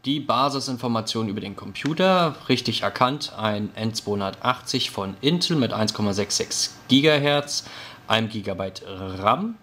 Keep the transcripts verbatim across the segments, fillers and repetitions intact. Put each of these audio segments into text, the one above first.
die Basisinformationen über den Computer, richtig erkannt, ein N zweihundertachtzig von Intel mit eins Komma sechsundsechzig Gigahertz, einem Gigabyte RAM.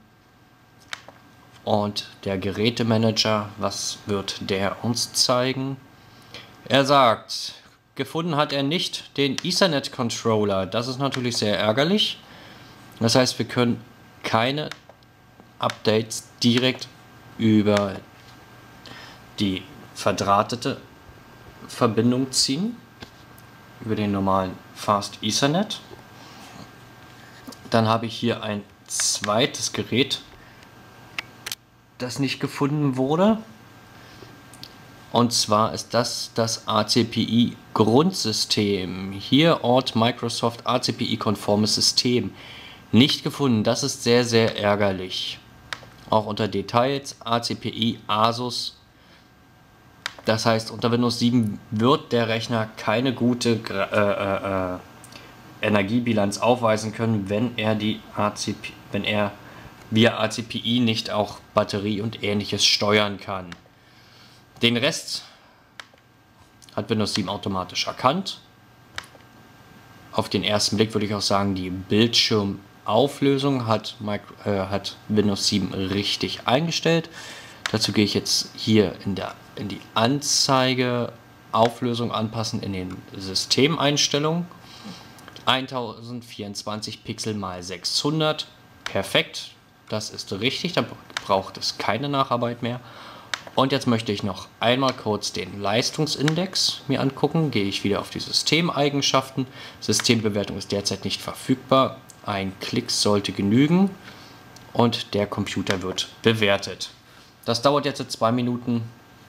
Und der Gerätemanager, was wird der uns zeigen? Er sagt, gefunden hat er nicht den Ethernet-Controller. Das ist natürlich sehr ärgerlich. Das heißt, wir können keine Updates direkt über die verdrahtete Verbindung ziehen, über den normalen Fast Ethernet. Dann habe ich hier ein zweites Gerät, das nicht gefunden wurde. Und zwar ist das das A C P I-Grundsystem. Hier Ort Microsoft A C P I-konformes System. Nicht gefunden. Das ist sehr, sehr ärgerlich. Auch unter Details A C P I Asus. Das heißt, unter Windows sieben wird der Rechner keine gute äh, äh, Energiebilanz aufweisen können, wenn er die A C P I, wenn er via A C P I nicht auch Batterie und ähnliches steuern kann. Den Rest hat Windows sieben automatisch erkannt. Auf den ersten Blick würde ich auch sagen, die Bildschirmauflösung hat, äh, hat Windows sieben richtig eingestellt. Dazu gehe ich jetzt hier in, der, in die Anzeige Auflösung anpassen in den Systemeinstellungen. tausendvierundzwanzig Pixel mal sechshundert. Perfekt, das ist richtig, da braucht es keine Nacharbeit mehr. Und jetzt möchte ich noch einmal kurz den Leistungsindex mir angucken. Gehe ich wieder auf die Systemeigenschaften. Systembewertung ist derzeit nicht verfügbar. Ein Klick sollte genügen und der Computer wird bewertet. Das dauert jetzt zwei Minuten.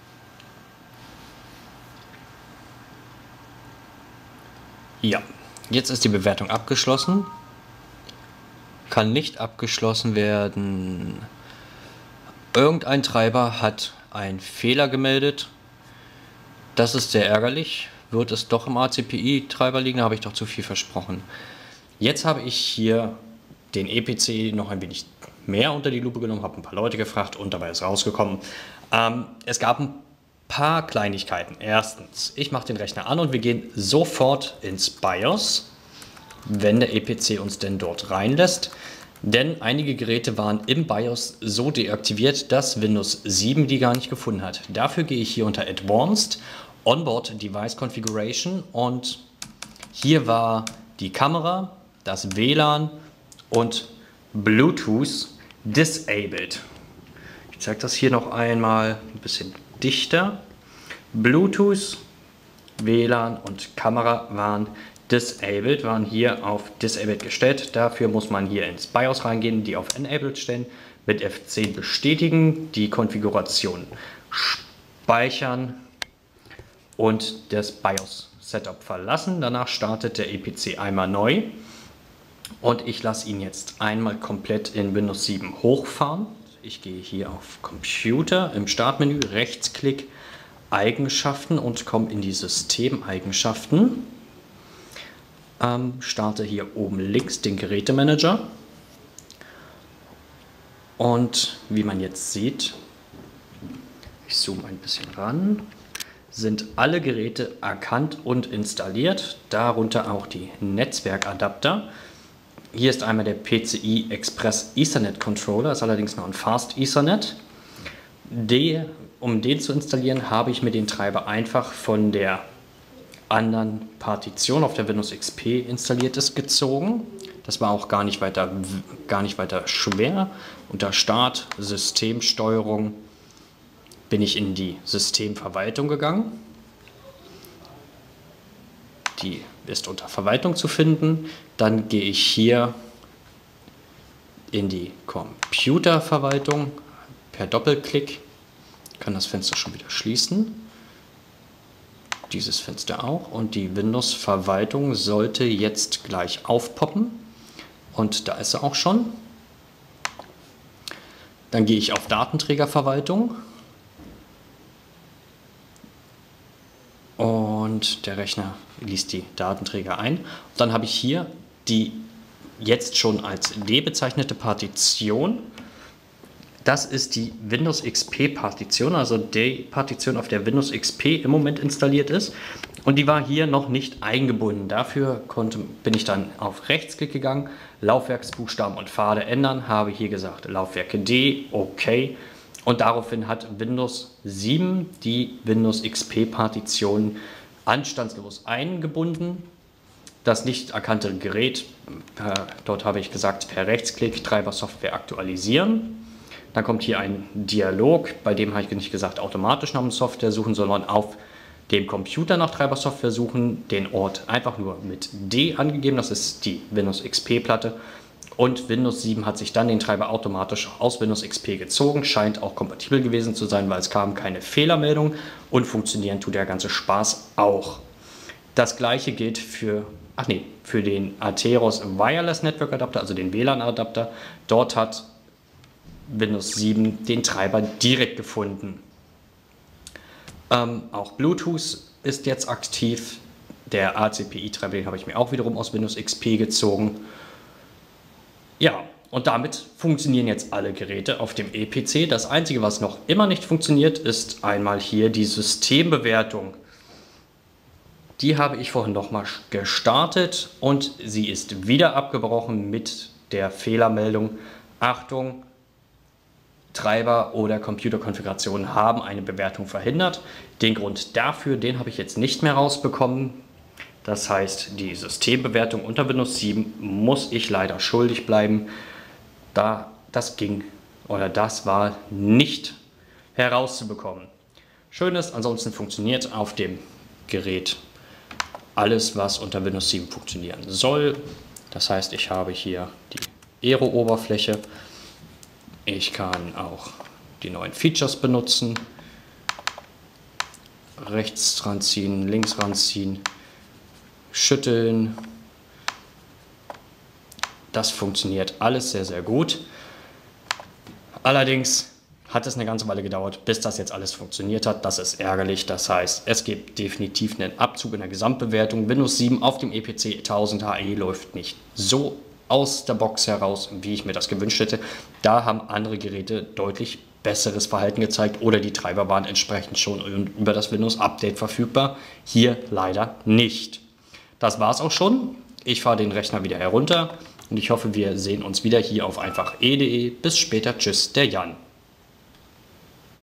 Ja, jetzt ist die Bewertung abgeschlossen. Kann nicht abgeschlossen werden. Irgendein Treiber hat einen Fehler gemeldet. Das ist sehr ärgerlich. Wird es doch im A C P I-Treiber liegen? Da habe ich doch zu viel versprochen. Jetzt habe ich hier den E P C noch ein wenig mehr unter die Lupe genommen, habe ein paar Leute gefragt und dabei ist rausgekommen. Ähm, es gab ein paar Kleinigkeiten. Erstens, ich mache den Rechner an und wir gehen sofort ins BIOS, wenn der E P C uns denn dort reinlässt. Denn einige Geräte waren im BIOS so deaktiviert, dass Windows sieben die gar nicht gefunden hat. Dafür gehe ich hier unter Advanced, Onboard Device Configuration und hier war die Kamera, das W L A N und Bluetooth disabled. Ich zeige das hier noch einmal ein bisschen dichter. Bluetooth, W L A N und Kamera waren disabled, waren hier auf disabled gestellt. Dafür muss man hier ins BIOS reingehen, die auf enabled stellen, mit F zehn bestätigen, die Konfiguration speichern und das BIOS-Setup verlassen. Danach startet der E P C einmal neu und ich lasse ihn jetzt einmal komplett in Windows sieben hochfahren. Ich gehe hier auf Computer, im Startmenü, Rechtsklick, Eigenschaften und komme in die Systemeigenschaften. Ähm, starte hier oben links den Gerätemanager und wie man jetzt sieht, ich zoome ein bisschen ran, sind alle Geräte erkannt und installiert, darunter auch die Netzwerkadapter. Hier ist einmal der P C I Express Ethernet Controller, ist allerdings noch ein Fast Ethernet. Die, um den zu installieren, habe ich mir den Treiber einfach von der anderen Partition auf der Windows X P installiert ist, gezogen. Das war auch gar nicht weiter, gar nicht weiter schwer. Unter Start, Systemsteuerung bin ich in die Systemverwaltung gegangen. Die ist unter Verwaltung zu finden. Dann gehe ich hier in die Computerverwaltung per Doppelklick. Ich kann das Fenster schon wieder schließen. Dieses Fenster auch und die Windows-Verwaltung sollte jetzt gleich aufpoppen und da ist sie auch schon. Dann gehe ich auf Datenträgerverwaltung und der Rechner liest die Datenträger ein. Und dann habe ich hier die jetzt schon als D bezeichnete Partition. Das ist die Windows X P-Partition, also die Partition, auf der Windows X P im Moment installiert ist. Und die war hier noch nicht eingebunden. Dafür konnte, bin ich dann auf Rechtsklick gegangen, Laufwerksbuchstaben und Pfade ändern, habe hier gesagt Laufwerke D, OK. Und daraufhin hat Windows sieben die Windows X P-Partition anstandslos eingebunden. Das nicht erkannte Gerät, per, dort habe ich gesagt, per Rechtsklick Treibersoftware aktualisieren. Dann kommt hier ein Dialog, bei dem habe ich nicht gesagt, automatisch nach dem Software suchen, sondern auf dem Computer nach Treibersoftware suchen, den Ort einfach nur mit D angegeben, das ist die Windows X P-Platte. Und Windows sieben hat sich dann den Treiber automatisch aus Windows X P gezogen, scheint auch kompatibel gewesen zu sein, weil es kam keine Fehlermeldung und funktionieren tut der ganze Spaß auch. Das gleiche gilt für, ach nee, für den Atheros Wireless Network Adapter, also den W L A N-Adapter. Dort hat Windows sieben den Treiber direkt gefunden. Ähm, auch Bluetooth ist jetzt aktiv. Der A C P I-Treiber, den habe ich mir auch wiederum aus Windows X P gezogen. Ja, und damit funktionieren jetzt alle Geräte auf dem E P C. Das Einzige, was noch immer nicht funktioniert, ist einmal hier die Systembewertung. Die habe ich vorhin nochmal gestartet und sie ist wieder abgebrochen mit der Fehlermeldung: Achtung, Treiber oder Computerkonfigurationen haben eine Bewertung verhindert. Den Grund dafür, den habe ich jetzt nicht mehr rausbekommen. Das heißt, die Systembewertung unter Windows sieben muss ich leider schuldig bleiben, da das ging oder das war nicht herauszubekommen. Schön ist, ansonsten funktioniert auf dem Gerät alles, was unter Windows sieben funktionieren soll. Das heißt, ich habe hier die Aero-Oberfläche. Ich kann auch die neuen Features benutzen. Rechts dran ziehen, links ranziehen, schütteln. Das funktioniert alles sehr, sehr gut. Allerdings hat es eine ganze Weile gedauert, bis das jetzt alles funktioniert hat. Das ist ärgerlich. Das heißt, es gibt definitiv einen Abzug in der Gesamtbewertung. Windows sieben auf dem E P C tausend H E läuft nicht so aus der Box heraus, wie ich mir das gewünscht hätte. Da haben andere Geräte deutlich besseres Verhalten gezeigt oder die Treiber waren entsprechend schon über das Windows-Update verfügbar. Hier leider nicht. Das war es auch schon. Ich fahre den Rechner wieder herunter und ich hoffe, wir sehen uns wieder hier auf einfach punkt e punkt de. Bis später. Tschüss, der Jan.